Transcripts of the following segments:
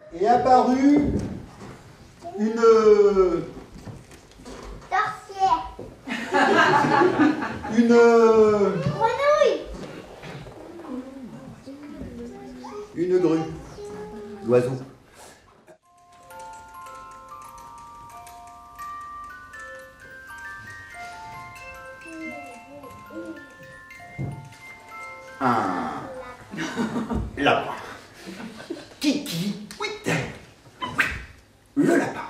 est apparue une sorcière. une Grenouille. une grue. L'oiseau. Un lapin. Kiki, oui. Le lapin.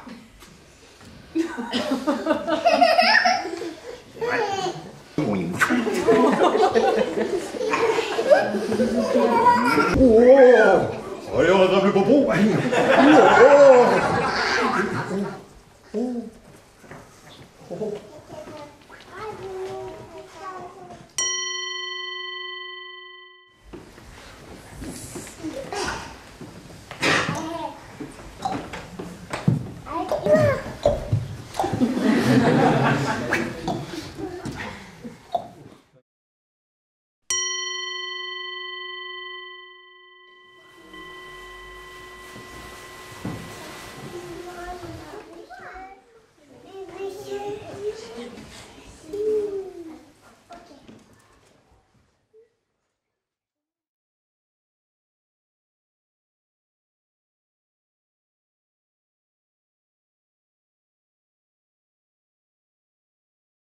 Oui. Oh, allez, on rattrape le pompon.